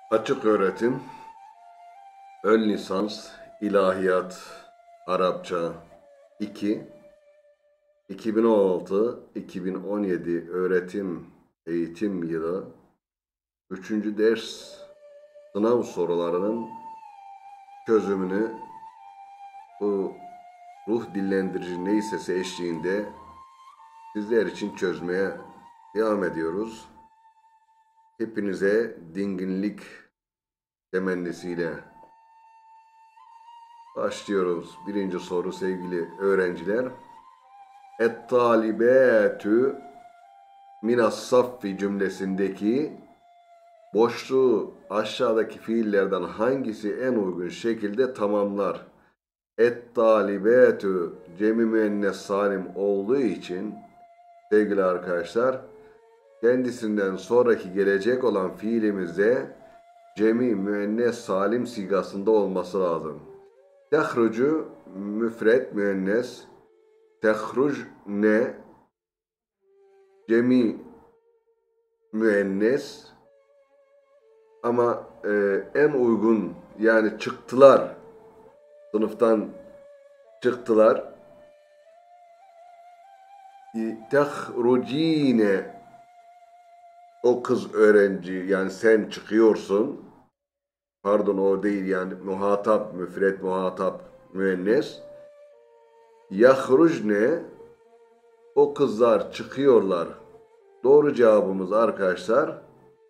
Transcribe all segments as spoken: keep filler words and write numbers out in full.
Açık öğretim, ön lisans, ilahiyat, Arapça iki, iki bin on altı iki bin on yedi öğretim eğitim yılı üçüncü ders sınav sorularının çözümünü bu ruh dillendirici neysesi eşliğinde sizler için çözmeye devam ediyoruz. Hepinize dinginlik temennisiyle başlıyoruz. Birinci soru sevgili öğrenciler. Et-talibâtü minas-saffi cümlesindeki boşluğu aşağıdaki fiillerden hangisi en uygun şekilde tamamlar? Et-talibâtü cemi müennes salim olduğu için sevgili arkadaşlar kendisinden sonraki gelecek olan fiilimizde cemi müennes salim sigasında olması lazım. Tehrucu müfret müennes, tehruc ne cemi müennes ama e, en uygun yani çıktılar sınıftan çıktılar. Tehrucine o kız öğrenci yani sen çıkıyorsun. Pardon o değil yani muhatap müfret muhatap müennes. Yahrucne o kızlar çıkıyorlar. Doğru cevabımız arkadaşlar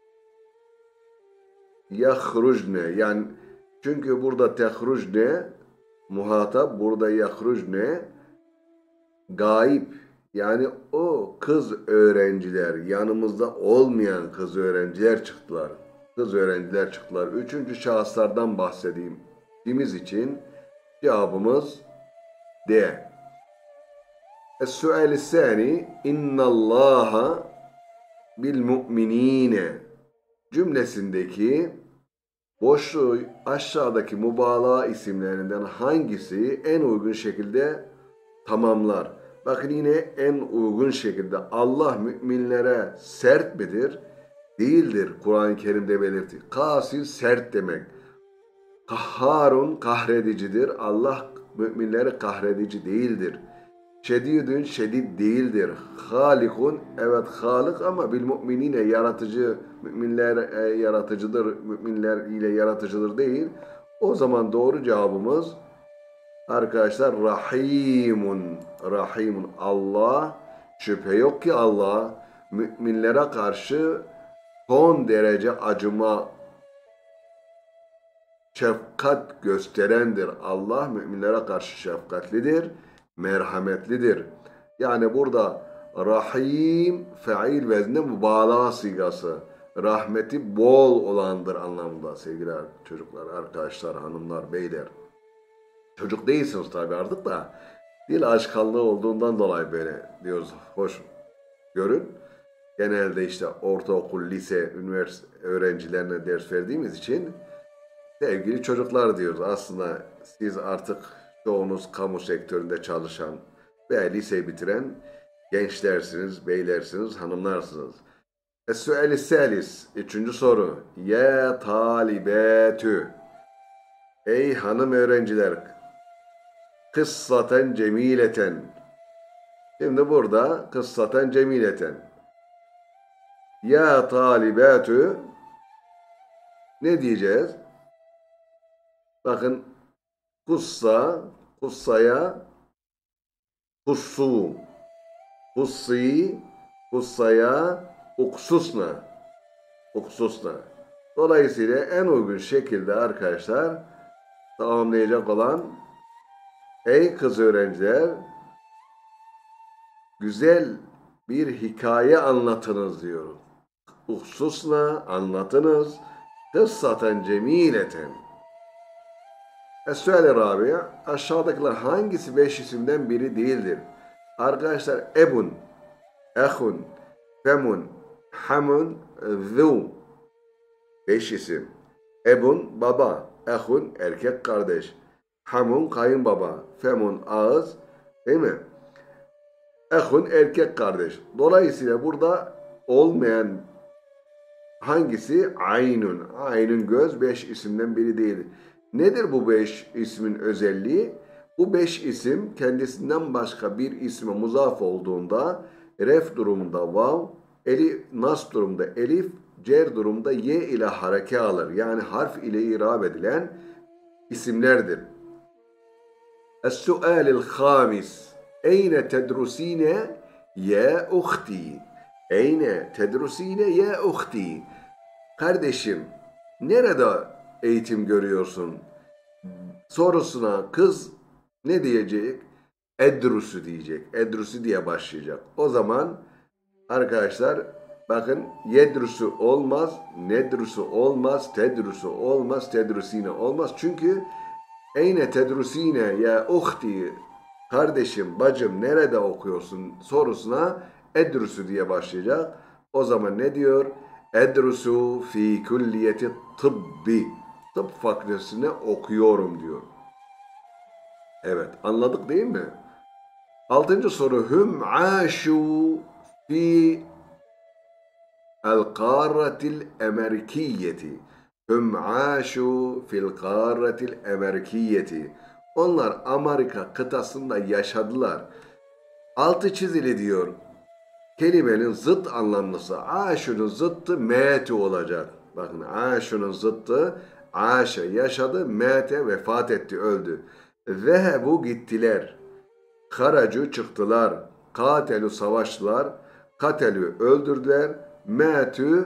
yahrucne yani çünkü burada tehrucne muhatap burada yahrucne gaib yani o kız öğrenciler yanımızda olmayan kız öğrenciler çıktılar. Kız öğrenciler çıktılar. Üçüncü şahıslardan bahsedeyim. Dimiz için cevabımız D. Es-sual sani innallaha bil mu'minine cümlesindeki boşluğu aşağıdaki mübalağa isimlerinden hangisi en uygun şekilde tamamlar? Bakın yine en uygun şekilde Allah müminlere sert midir? Değildir. Kur'an-ı Kerim'de belirtti. Kasir sert demek. Kahharun kahredicidir. Allah müminleri kahredici değildir. Şedidün şedid değildir. Halikun evet halik ama bil müminine yaratıcı müminler e, yaratıcıdır. Müminler ile yaratıcıdır değil. O zaman doğru cevabımız arkadaşlar rahimun. Rahimun Allah şüphe yok ki Allah müminlere karşı son derece acıma şefkat gösterendir. Allah müminlere karşı şefkatlidir, merhametlidir. Yani burada rahim feil vezninde mübalağa sigası. Rahmeti bol olandır anlamında sevgili çocuklar, arkadaşlar, hanımlar, beyler. Çocuk değilsiniz tabi artık da dil aşkallığı olduğundan dolayı böyle diyoruz. Hoş görün. Genelde işte ortaokul, lise, üniversite öğrencilerine ders verdiğimiz için sevgili çocuklar diyoruz. Aslında siz artık çoğunuz kamu sektöründe çalışan veya lise bitiren gençlersiniz, beylersiniz, hanımlarsınız. Es-su'el-i salis. Üçüncü soru. Ya talibetü. Ey hanım öğrenciler. Kıssaten cemileten. Şimdi burada kıssaten cemileten. Ya talibetü. Ne diyeceğiz? Bakın kussa, kussaya, kussu, kussi, kussaya, uksusna, uksusna. Dolayısıyla en uygun şekilde arkadaşlar tamamlayacak olan ey kız öğrenciler güzel bir hikaye anlatınız diyoruz. Uksusna anlatınız. Kıssaten cemileten. Es-sual-i Rabia aşağıdakiler hangisi beş isimden biri değildir? Arkadaşlar ebun, ehun, femun, hamun, zu. Beş isim. Ebun baba, ehun erkek kardeş, hamun kayınbaba, femun ağız değil mi? Ehun erkek kardeş. Dolayısıyla burada olmayan Hangisi? Aynun. Aynun göz beş isimden biri değil. Nedir bu beş ismin özelliği? Bu beş isim kendisinden başka bir isme muzaf olduğunda ref durumunda vav, elif, nas durumunda elif, cer durumunda ye ile hareke alır. Yani harf ile irab edilen isimlerdir. Es-su'alil hamis. Eyne tedrusine ya uhti. Eyne tedrusine ya uhti. Kardeşim, nerede eğitim görüyorsun? Sorusuna kız ne diyecek? Edrusu diyecek. Edrusu diye başlayacak. O zaman arkadaşlar bakın yedrusu olmaz, nedrusu olmaz, tedrusu olmaz, tedrusine olmaz. Çünkü eyne tedrusine ya uhti, kardeşim, bacım nerede okuyorsun sorusuna edrusu diye başlayacak. O zaman ne diyor? Edrusu fi külliyeti tıbbi. Tıp fakültesinde okuyorum diyor. Evet, anladık değil mi? Altıncı soru. Hüm aşu fi el kârretil emerkiyeti. Hüm aşu fil kârretil emerkiyeti. Onlar Amerika kıtasında yaşadılar. Altı çizili diyor. Kelimenin zıt anlamlısı. Aşunun zıttı mete olacak. Bakın aşunun zıttı aşe yaşadı, mete vefat etti, öldü. Zehebu gittiler. Haracu çıktılar. Katelu savaştılar. Katelü öldürdüler. Metü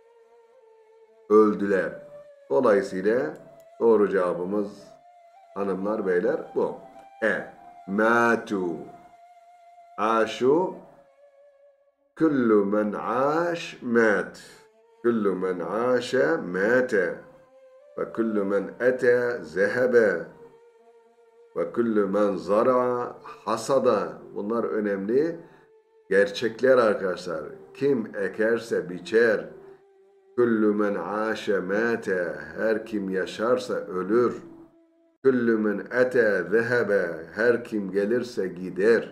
öldüler. Dolayısıyla doğru cevabımız hanımlar beyler bu. E. Matu. Aşu. Kullu men aş mat. Kullu men aşe mate. Ve kullu men ete zehebe. Ve kullu men zara hasada. Bunlar önemli gerçekler arkadaşlar. Kim ekerse biçer. Kullu men aşe mate. Her kim yaşarsa ölür. Kullu men ete zehebe. Her kim gelirse gider.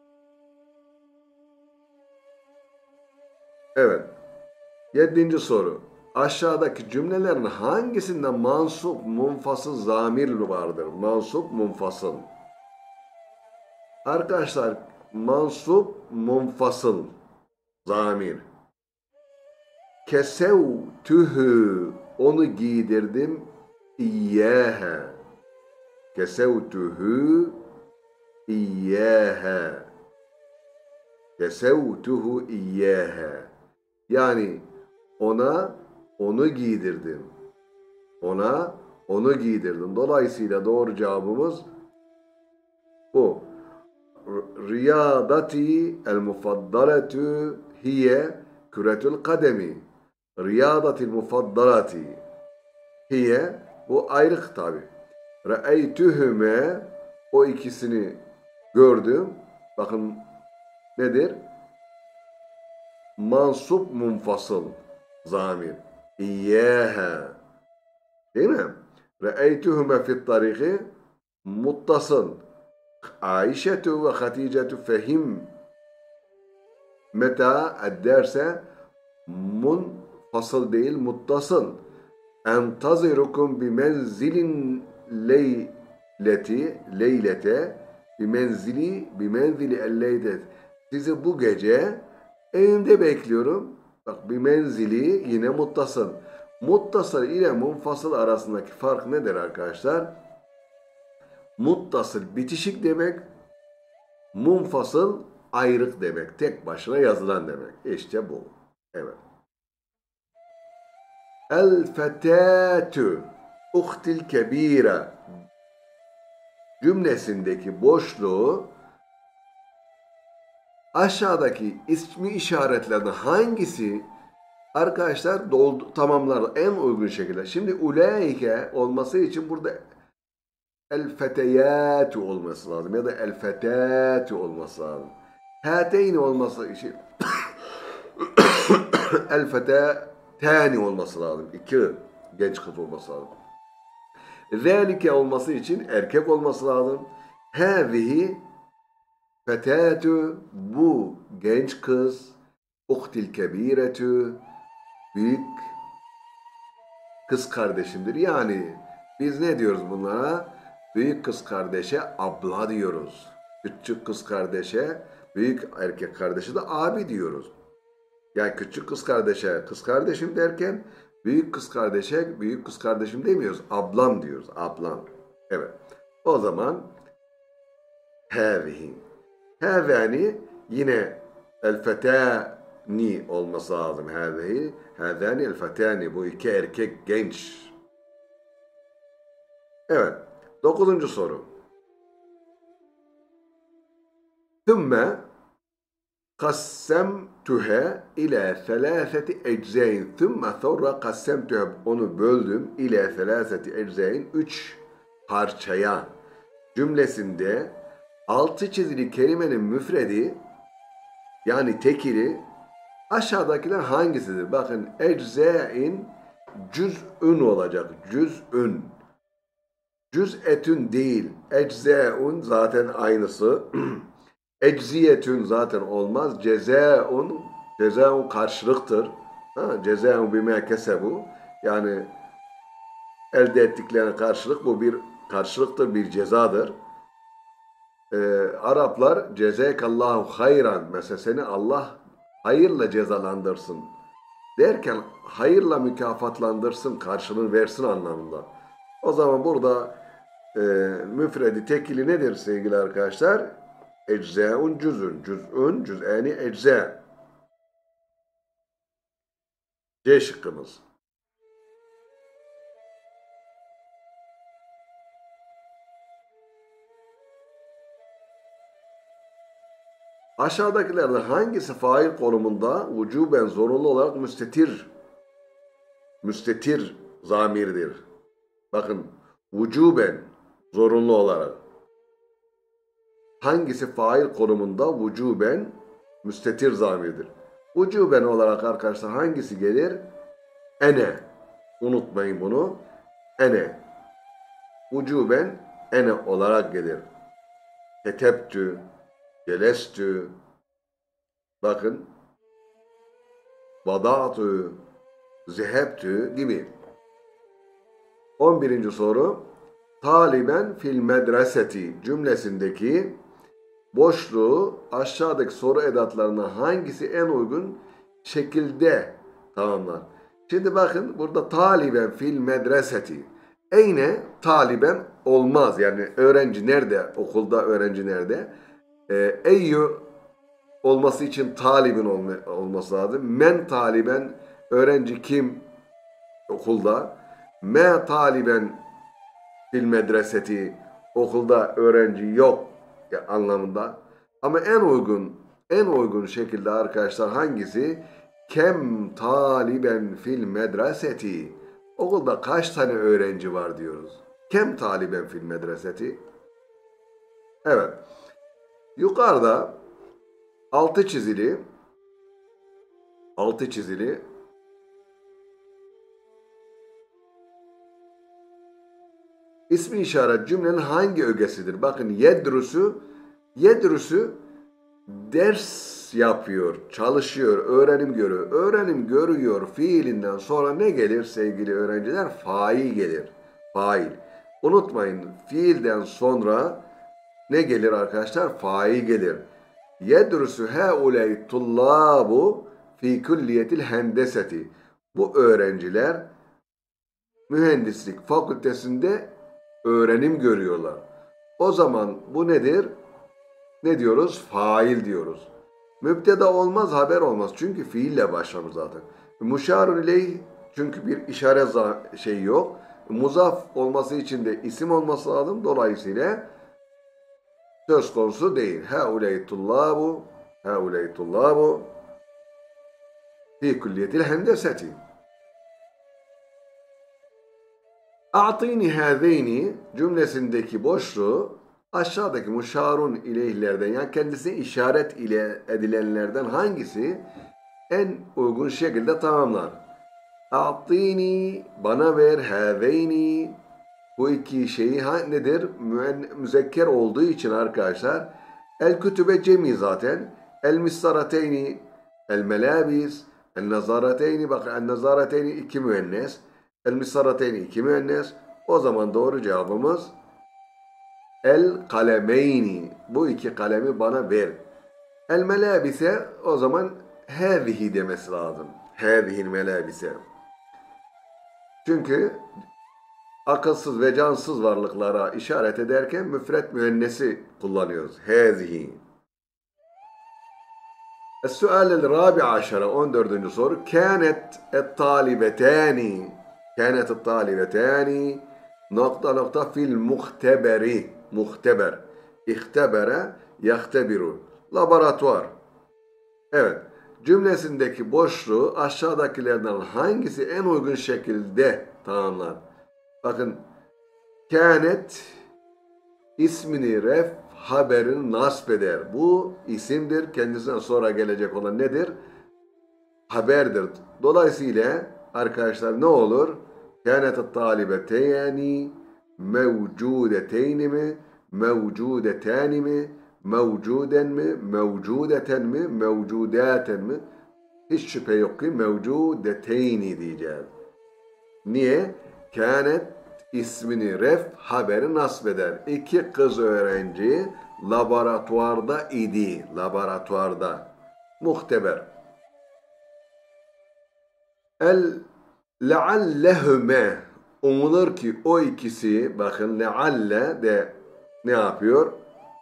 Evet. Yedinci soru. Aşağıdaki cümlelerin hangisinde mansup, munfasıl, zamir vardır? Mansup, munfasıl. Arkadaşlar, mansup, munfasıl, zamir. Kesevtühü, onu giydirdim, İyyâhe. Kesevtühü, İyyâhe. Kesevtühü, İyyâhe. Yani ona onu giydirdim. Ona onu giydirdim. Dolayısıyla doğru cevabımız bu. Riyadati el mufaddalatu hiye küretül kademi. Riyadatil mufaddalati hiye, bu ayrık tabi. Re'eytühüme, o ikisini gördüm. Bakın nedir? Mansup munfasıl zamir. İyyâhe. Değil mi? Re'eytühüme fit tariki muttasıl. Aişetu ve Haticetu fehim meta ederse munfasıl değil muttasıl. Entazirukum bi menzilin leyleti leylete bi menzili bi menzili elleydet. Sizi bu gece evimde bekliyorum. Bak, bir menzili yine muttasıl. Muttasıl ile munfasıl arasındaki fark nedir arkadaşlar? Muttasıl bitişik demek, munfasıl ayrık demek. Tek başına yazılan demek. İşte bu. Evet. El fetâtü uhtil kebîre cümlesindeki boşluğu aşağıdaki ismi işaretlerden hangisi arkadaşlar doldu, tamamlar en uygun şekilde. Şimdi ulaike olması için burada el feteyatü olması lazım ya da el fetâtü olması lazım. Hâteyni olması için el fetâtâni olması lazım. İki genç kız olması lazım. Zâlike olması için erkek olması lazım. Hâzihi fetâtü, bu genç kız, uhtil kebiretü, büyük kız kardeşimdir. Yani biz ne diyoruz bunlara? Büyük kız kardeşe abla diyoruz. Küçük kız kardeşe, büyük erkek kardeşe de abi diyoruz. Yani küçük kız kardeşe kız kardeşim derken büyük kız kardeşe büyük kız kardeşim demiyoruz. Ablam diyoruz. Ablam. Evet. O zaman hâzihi. Hâzâni yine el fetâni olması lazım. Hâzihi. Hâzâni el fetâni. Bu iki erkek genç. Evet. Dokuzuncu soru. Thümme kassemtuha ila selaseti eczain. Thümme sonra kassemtuha onu böldüm ila selaseti eczain. Üç parçaya. Cümlesinde altı çizili kelimenin müfredi yani tekili aşağıdakiler hangisidir? Bakın eczain cüz'ün olacak. Cüz'ün. Cüz'etün değil. Eczaun zaten aynısı. Ecziyetün zaten olmaz. Cezaun, cezaun karşılıktır. Ha, cezaun bime kesebu. Yani elde ettiklerine karşılık bu bir karşılıktır, bir cezadır. Ee, Araplar cezakallahu hayran mesela seni Allah hayırla cezalandırsın derken hayırla mükafatlandırsın, karşılığını versin anlamında. O zaman burada e, müfredi tekili nedir sevgili arkadaşlar? Eczaun cüzün, cüz'ün, cüz'eni ecza. C şıkkımız. Aşağıdakilerden hangisi fail konumunda vücuben zorunlu olarak müstetir, müstetir zamirdir? Bakın, vücuben zorunlu olarak. Hangisi fail konumunda vücuben müstetir zamirdir? Vücuben olarak arkadaşlar hangisi gelir? Ene. Unutmayın bunu. Ene. Vücuben ene olarak gelir. Ketebtü, celestü, bakın, vada'tü, zehebtü gibi. on birinci soru. Taliben fil medreseti cümlesindeki boşluğu aşağıdaki soru edatlarına hangisi en uygun şekilde tamamlar? Şimdi bakın burada taliben fil medreseti. Eyne taliben olmaz. Yani öğrenci nerede? Okulda öğrenci nerede? Ee, eyyü olması için talibin olma, olması lazım. Men taliben öğrenci kim? Okulda. Me taliben fil medreseti okulda öğrenci yok ya, anlamında. Ama en uygun en uygun şekilde arkadaşlar hangisi? Kem taliben fil medreseti. Okulda kaç tane öğrenci var diyoruz. Kem taliben fil medreseti. Evet. Yukarıda altı çizili altı çizili İsmi işaret cümlenin hangi ögesidir? Bakın yedrusu, yedrusu ders yapıyor, çalışıyor, öğrenim görüyor. Öğrenim görüyor fiilinden sonra ne gelir sevgili öğrenciler? Fail gelir. Fail. Unutmayın fiilden sonra ne gelir arkadaşlar? Fail gelir. Yedrusu hauley tullabu fi külliyetil hendeseti. Bu öğrenciler mühendislik fakültesinde öğrenim görüyorlar. O zaman bu nedir? Ne diyoruz? Fail diyoruz. Mübteda olmaz, haber olmaz. Çünkü fiille başlamış zaten. Muşarun ileyh çünkü bir işaret şey yok. Muzaf olması için de isim olması lazım. Dolayısıyla söz konusu değil. Hauley tullabu hauley tullabu fi külliyetil hendeseti. A'tini hâzeyni cümlesindeki boşluğu aşağıdaki muşarun ileyhlerden yani kendisine işaret ile edilenlerden hangisi en uygun şekilde tamamlar? A'tini bana ver hâzeyni bu iki şeyi nedir? Müzekker olduğu için arkadaşlar el kütübe cemi zaten el mistarateyni el melabis El nazareteyni, bak el nazareteyni iki müennes. El misareteyni iki müennes. O zaman doğru cevabımız el kalemeyni. Bu iki kalemi bana ver. El melabise o zaman hâzihi demesi lazım. Hâzihil melabise. Çünkü akılsız ve cansız varlıklara işaret ederken müfret müennesi kullanıyoruz. Hâzihi. Es-sual el-rabi aşara, on dördüncü soru. Kânet et-talibetâni. Kânet et-talibetâni nokta nokta fil muhteberi. Muhteber. İhtebere yahtebiru. Laboratuvar. Evet. Cümlesindeki boşluğu aşağıdakilerden hangisi en uygun şekilde tamamlar? Bakın. Kânet ismini ref haberini nasp eder. Bu isimdir. Kendisinden sonra gelecek olan nedir? Haberdir. Dolayısıyla arkadaşlar ne olur? Kânet talibeteyni mevcudeteyni mi? Mevcudetani mi? Mevcuden mi? Mevcudeten mi? Mevcudaten mi? Hiç şüphe yok ki mevcudeteyni diyeceğiz. Niye? Kânet ismini ref haberi nasbeder. İki kız öğrenci laboratuvarda idi. Laboratuvarda. Muhteber. El leallehüme umulur ki o ikisi bakın lealle de ne yapıyor?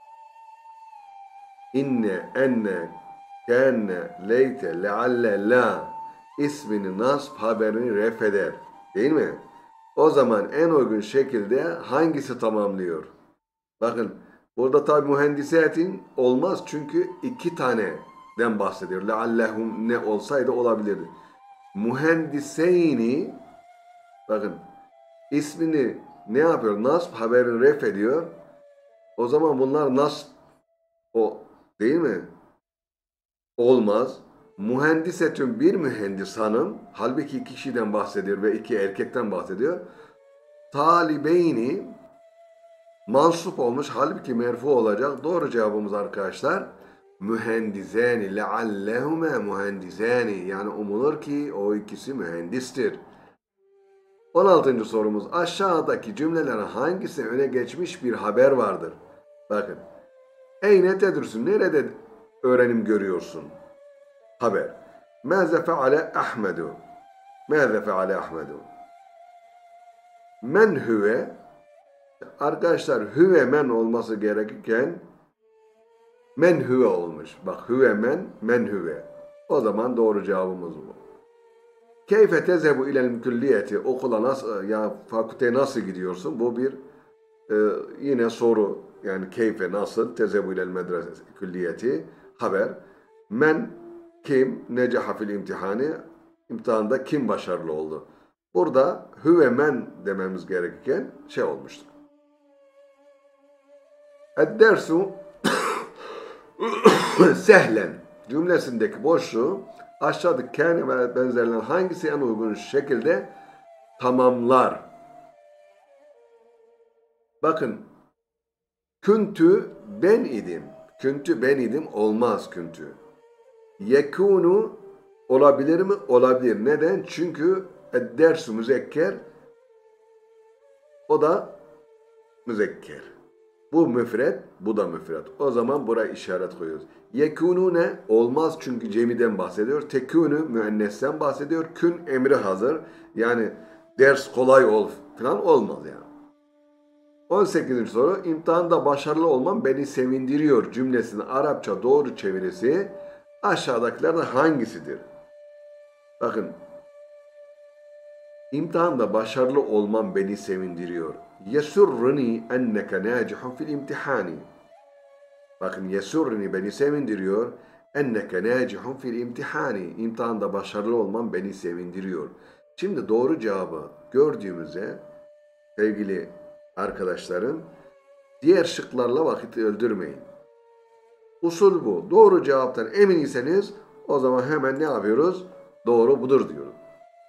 İnne, enne, kenne, leyte, lealle, la ismini nasb haberini ref eder. Değil mi? O zaman en uygun şekilde hangisi tamamlıyor? Bakın burada tabi mühendisetin olmaz çünkü iki taneden bahsediyor. Leallehum ne olsaydı olabilirdi. Mühendiseyni bakın ismini ne yapıyor? Nasb haberini ref ediyor. O zaman bunlar nasb o değil mi? Olmaz. Mühendisetün bir mühendis hanım, halbuki iki kişiden bahsediyor ve iki erkekten bahsediyor. Talibeyni mansup olmuş, halbuki merfu olacak. Doğru cevabımız arkadaşlar mühendiseni, leallehume mühendiseni, yani umulur ki o ikisi mühendistir. on altıncı sorumuz, aşağıdaki cümlelerin hangisi öne geçmiş bir haber vardır? Bakın, eyne tedrüsün, nerede öğrenim görüyorsun? Haber. Mâze feale Ahmedu. Mâze feale Ahmedu. Men hüve. Arkadaşlar hüve men olması gerekirken men hüve olmuş. Bak hüve men, men hüve. O zaman doğru cevabımız bu. Keyfe tezebu ilel külliyeti. Okula nasıl, ya fakülteye nasıl gidiyorsun? Bu bir e, yine soru. Yani keyfe nasıl? Tezebu ilel medrese külliyeti. Haber. Men kim? Necaha fil imtihani. İmtihanda kim başarılı oldu? Burada hüve men dememiz gerekirken şey olmuştur. Ed-dersu sehlen cümlesindeki boşluğu aşağıdaki kâne ve benzerlerinin hangisi en uygun şekilde tamamlar? Bakın küntü ben idim. Küntü ben idim olmaz küntü. Yekûnu olabilir mi? Olabilir. Neden? Çünkü ed-dersu müzekker, o da müzekker. Bu müfret, bu da müfret. O zaman buraya işaret koyuyoruz. Yekûnu ne? Olmaz çünkü cemiden bahsediyor. Tekûnü müennesten bahsediyor. Kün emri hazır. Yani ders kolay ol falan olmaz yani. on sekizinci soru. İmtihanda başarılı olmam beni sevindiriyor cümlesinin Arapça doğru çevirisi aşağıdakilerden hangisidir? Bakın. İmtihanda başarılı olmam beni sevindiriyor. Yesurruni enneke nacihun fil imtihani. Bakın yesurruni beni sevindiriyor. Enneke nacihun fil imtihani. İmtihanda başarılı olmam beni sevindiriyor. Şimdi doğru cevabı gördüğümüzde sevgili arkadaşlarım diğer şıklarla vakit öldürmeyin. Usul bu. Doğru cevaptan eminseniz o zaman hemen ne yapıyoruz? Doğru budur diyoruz.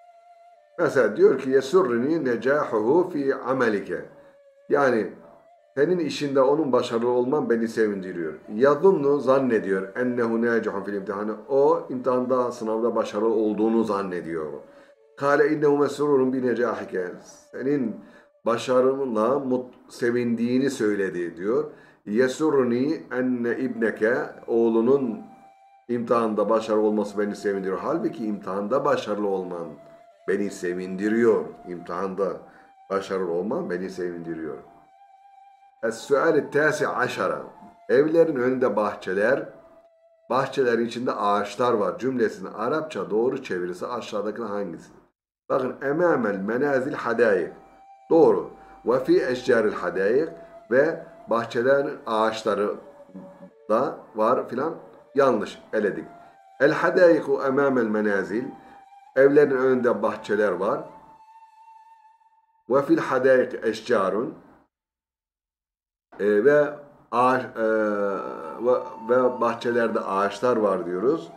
Mesela diyor ki yesurrini necahuhu fi amelike. Yani Senin işinde onun başarılı olman beni sevindiriyor. Yazunnu zannediyor. Ennehu necihun fil imtihanı. O imtihanda, sınavda başarılı olduğunu zannediyor. Kale innehu mesrurun bi necahike. Senin başarınla mut, sevindiğini söyledi diyor. Yesurni enne ibneke. Oğlunun imtihanda başarılı olması beni sevindiriyor. Halbuki imtihanda başarılı olman beni sevindiriyor. İmtihanda başarılı olman beni sevindiriyor. Es-sual tasi aşara. Evlerin önünde bahçeler, bahçelerin içinde ağaçlar var. Cümlesinin Arapça doğru çevirisi aşağıdaki hangisi? Bakın emamel menazil hadayık. Doğru. Ve fi eşcaril hadayık ve bahçelerin ağaçları da var filan. Yanlış eledik. El hadayiku emamel menazil. Evlerin önünde bahçeler var. Ve fil hadayık eşcarun. E, ve ağaç, e, ve, ve bahçelerde ağaçlar var diyoruz.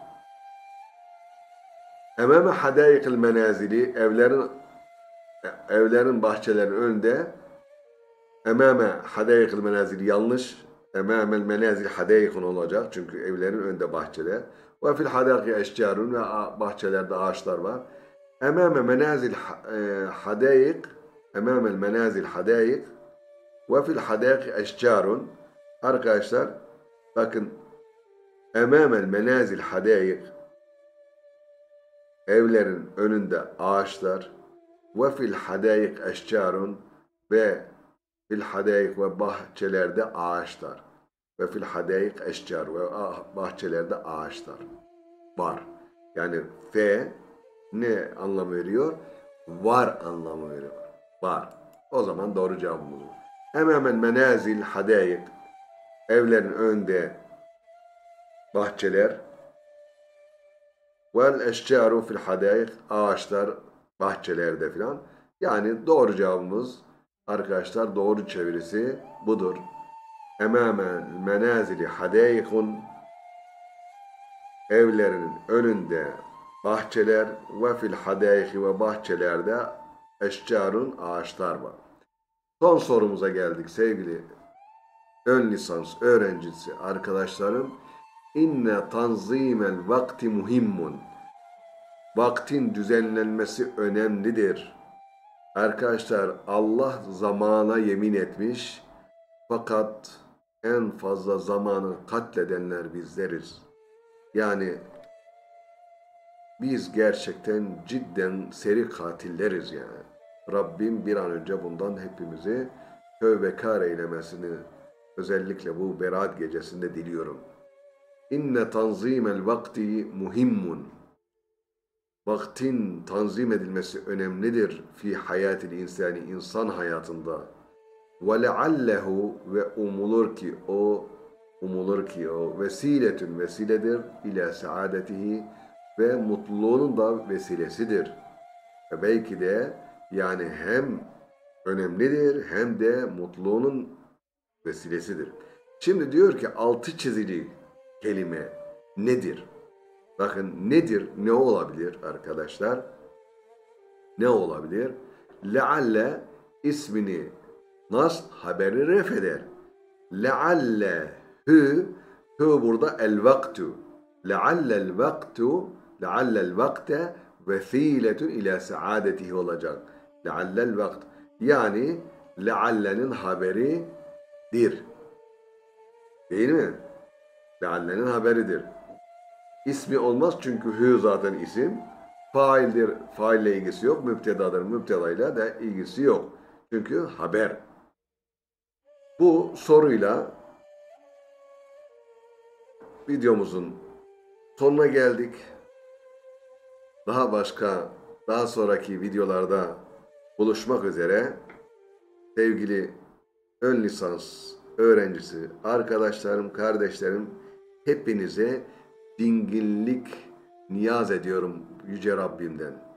Emame hadayıkıl menazili evlerin evlerin bahçelerin önünde emame hadayıkıl menazili yanlış. Emamel menazil hadayıkın olacak çünkü evlerin önünde bahçeler. Ve fil hadayık eşcarun ve bahçelerde ağaçlar var. Emame menazil e, hadayık emamel menazil hadayık ve fil hadâki eşcarun. Arkadaşlar bakın emamel menazil hadâik evlerin önünde ağaçlar ve fil hadâik eşcarun ve fil hadâik ve bahçelerde ağaçlar ve fil hadâik eşcar ve bahçelerde ağaçlar var. Yani fe ne anlamı veriyor? Var anlamı veriyor. Var. O zaman doğru cevabımız bu. Emamel menazil hadayık evlerin önünde bahçeler vel eşcaru fil hadayık ağaçlar bahçelerde filan. Yani doğru cevabımız arkadaşlar doğru çevirisi budur. Emamel menazili hadayıkun evlerinin önünde bahçeler ve fil hadayık ve bahçelerde eşcarun ağaçlar var. Son sorumuza geldik sevgili ön lisans öğrencisi arkadaşlarım. İnne tanzimel vakti muhimmun. Vaktin düzenlenmesi önemlidir. Arkadaşlar Allah zamana yemin etmiş fakat en fazla zamanı katledenler bizleriz. Yani biz gerçekten cidden seri katilleriz yani. Rabbim bir an önce bundan hepimizi tövbekar eylemesini özellikle bu Berat gecesinde diliyorum. İnne tanzimel vakti muhimmun. Vaktin tanzim edilmesi önemlidir fi hayatil insani insan hayatında. Ve leallehu ve umulur ki o umulur ki o vesiletün vesiledir ila saadetihi ve mutluluğunun da vesilesidir. Ve belki de yani hem önemlidir hem de mutluluğunun vesilesidir. Şimdi diyor ki altı çizili kelime nedir? Bakın nedir? Ne olabilir arkadaşlar? Ne olabilir? Lealle ismini nas haberi ref eder. Lealle hü hü burada el vaktu. Lealle el vaktu lealle el vakte vesiletun ila saadetihi olacak. Leallel vakt. Yani leallenin haberidir. Değil mi? Leallenin haberidir. İsmi olmaz çünkü hü zaten isim. Faildir. Faille ilgisi yok. Müptedadır. Müptedayla da ilgisi yok. Çünkü haber. Bu soruyla videomuzun sonuna geldik. Daha başka, daha sonraki videolarda buluşmak üzere sevgili ön lisans öğrencisi, arkadaşlarım, kardeşlerim hepinize dinginlik niyaz ediyorum Yüce Rabbimden.